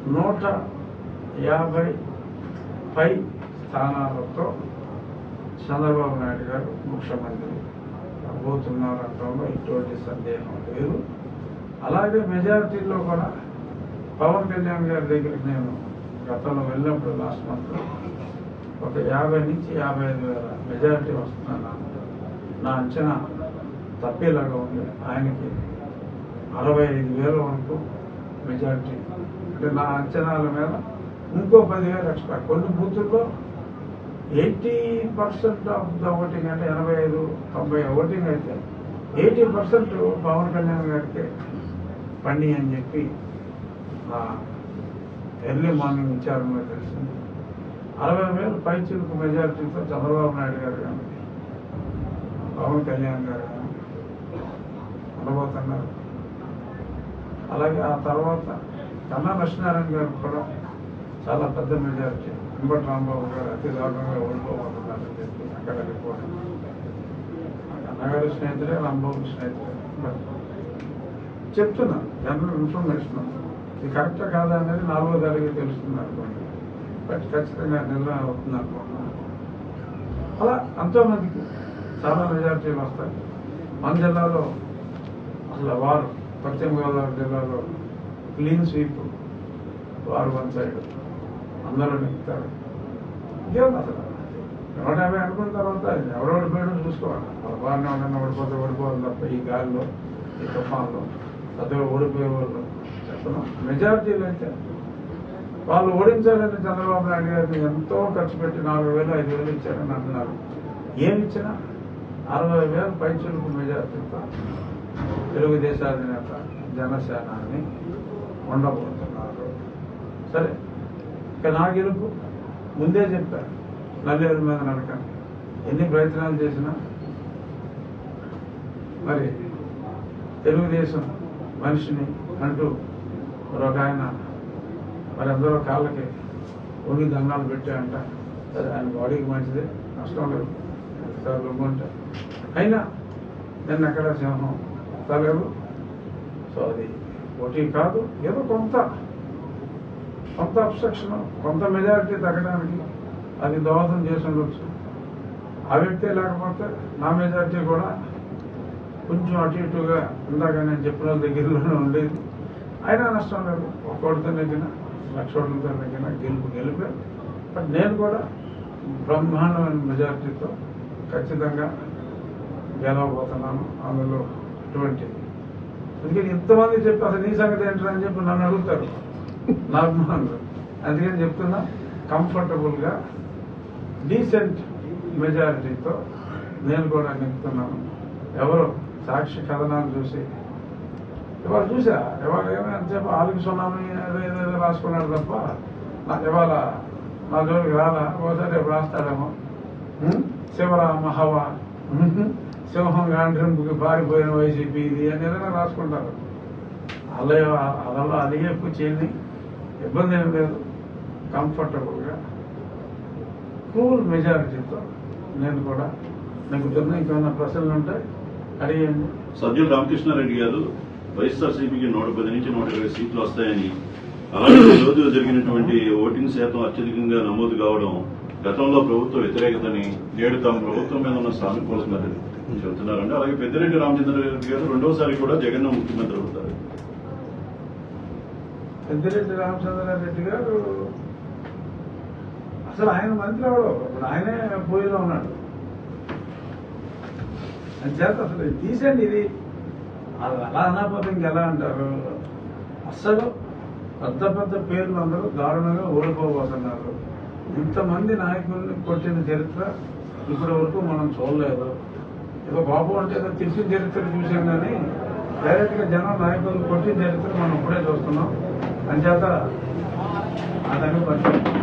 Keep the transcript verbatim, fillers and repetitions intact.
నూట యాభై పై స్థానాలతో చంద్రబాబు నాయుడు గారు ముఖ్యమంత్రి పోతున్నారంటంలో ఎటువంటి సందేహం లేదు. అలాగే మెజారిటీలో కూడా పవన్ కళ్యాణ్ గారి దగ్గరికి నేను గతంలో వెళ్ళినప్పుడు లాస్ట్ మంత్ ఒక యాభై నుంచి యాభై ఐదు వేల మెజారిటీ వస్తున్నాను. నా అంచనా తప్పేలాగా ఉంది. ఆయనకి అరవై ఐదు వేల వరకు మెజారిటీ, అంటే నా అంచనాల మీద ఇంకో పదివేలు ఎక్స్ట్రా. కొన్ని బూతుల్లో eighty percent of the voting, అంటే ఎనభై ఐదు తొంభై ఓటింగ్ అయితే ఎయిటీ పర్సెంట్ పవన్ కళ్యాణ్ గారికి పండి అని చెప్పి ఎర్లీ మార్నింగ్ విచారణలో తెలిసింది. అరవై వేలు పైచిలకు మెజారిటీతో చంద్రబాబు నాయుడు గారు కానీ పవన్ కళ్యాణ్ గారు కానీ ఉండబోతున్నారు. అలాగే ఆ తర్వాత కన్నా లక్ష్మీనారాయణ గారు కూడా చాలా పెద్ద మెజారిటీ, ఇంబటి రాంబాబు గారు అతి దారుణంగా ఓడిపోబోతున్నారని చెప్పి అక్కడ రిపోర్ట్. కన్నగారి స్నేహితులే, రాంబాబు స్నేహితులే. బట్ చెప్తున్నా జనరల్ ఇన్ఫర్మేషన్, ఇది కరెక్టా కాదా అనేది నాలుగో తారీఖు తెలుస్తుంది అనుకోండి. బట్ ఖచ్చితంగా నిర్ణయం అవుతుంది అనుకుంటున్నాను. అలా ఎంతోమందికి చాలా మెజారిటీలు వస్తాయి. మన జిల్లాలో అసలు వారు పశ్చిమ గోదావరి జిల్లాలో క్లీన్ స్వీప్, వారు వన్ సైడ్ అందరూ నెక్కుతారు. ఇంకేం అసలు నూట యాభై అనుకున్న తర్వాత ఎవరు ఓడిపోయాడో చూసుకోవాలి. వాళ్ళ బాగానే ఉండన్నా ఓడిపోతే ఓడిపోవాలి తప్ప ఈ గాలిలో, ఈ తుఫాన్లో పెద్దగా ఓడిపోయే వాళ్ళు చెప్పను. మెజారిటీలు అయితే వాళ్ళు ఓడించాలని చంద్రబాబు నాయుడు గారిని ఎంతో ఖర్చు పెట్టి నాలుగు వేలు ఐదు వేలు ఇచ్చారని అంటున్నారు. ఏమి ఇచ్చినా అరవై వేల పైచులకు మెజారిటీతో తెలుగుదేశం అధినేత జనసేనాన్ని ఉండబోతున్నారు. సరే, ఇక నా గెలుపు ముందే చెప్పారు. నల్లేరు మీద నడక ఎన్ని ప్రయత్నాలు చేసినా మరి తెలుగుదేశం మనిషిని అంటూ ఒక ఆయన మరి అందరూ కాళ్ళకి ఒడి దండాలు పెట్టాయంట. సరే, ఆయన బాడీకి మంచిదే, నష్టం లేదు, ఉంటాయి. అయినా నేను ఎక్కడ సింహం తలేదు. సో అది పోటీ కాదు, ఏదో కొంత కొంత అబ్స్ట్రక్షన్, కొంత మెజారిటీ తగ్గడానికి అది దోహదం చేసి ఉండొచ్చు. ఆ వ్యక్తే లేకపోతే నా మెజారిటీ కూడా కొంచెం అటు ఇటుగా ఇందాక నేను చెప్పిన దగ్గరలోనే ఉండేది. అయినా నష్టం లేదు. ఒక్కోటితో నెగ్గిన, లక్షోటితో నెగ్గిన గెలుపు గెలిపే. బట్ నేను కూడా బ్రహ్మాండమైన మెజారిటీతో ఖచ్చితంగా గెలవబోతున్నాను. అందులో ఎటువంటి, అందుకని ఇంతమంది చెప్పి అసలు నీ సంగతి ఏంటని చెప్పి నన్ను అడుగుతారు నా అభిమానులు. అందుకని చెప్తున్నా, కంఫర్టబుల్గా డీసెంట్ మెజారిటీతో నేను కూడా నెక్కుతున్నాను. ఎవరు సాక్షి కథనాలు చూసి ఇవాళ చూసా, ఇవాళ ఏమో ఎంతసేపు ఆలుగు సున్నామని ఏదో ఏదో రాసుకున్నాడు తప్ప నాకు ఇవాళ నా జోలికి రాలా. ఒకసారి రేపు రాస్తాడేమో శివరామ హవా, సింహం గాండ్రింపుకి పారిపోయిన వైసీపీ ఇది అని ఏదైనా రాసుకుంటారు. అలా అలా అది ఎక్కువ చేయని ఇబ్బంది ఏం లేదు. కంఫర్టబుల్గా కూల్ మెజారిటీతో నేను కూడా నెగ్గుతున్నా. ఇంకేమైనా ప్రశ్నలు ఉంటాయి అడిగండి. సజ్జల రామకృష్ణారెడ్డి గారు వైఎస్ఆర్సీపీకి నూట పది నుంచి నూట ఇరవై సీట్లు వస్తాయని, అలాగే ఈ రోజు జరిగినటువంటి ఓటింగ్ శాతం అత్యధికంగా నమోదు కావడం గతంలో ప్రభుత్వ వ్యతిరేకతని, నేడు తమ ప్రభుత్వం మీద ఉన్న సానుకూలతని చెబుతున్నారండి. అలాగే పెద్దిరెడ్డి రామచంద్రారెడ్డి గారు రెండోసారి కూడా జగన్ ముఖ్యమంత్రి అవుతారు. పెద్దిరెడ్డి రామచంద్రారెడ్డి గారు అసలు ఆయన మంత్రి అవడం, ఇప్పుడు ఆయనే పోయిలో ఉన్నాడు. అని చేత అసలు తీసండి ఇది అలా అనాపతి ఇంకెలా అంటారు. అసలు పెద్ద పెద్ద పేర్లు అందరూ దారుణంగా ఓడిపోబోతున్నారు. ఇంతమంది నాయకుల్ని కొట్టిన చరిత్ర ఇప్పటి వరకు మనం చూడలేదు. ఏదో బాబు అంటే ఏదో తెలిసిన చరిత్ర చూసాం కానీ డైరెక్ట్గా జనం నాయకులను కొట్టిన చరిత్ర మనం ఇప్పుడే చూస్తున్నాం. అని చేత అతను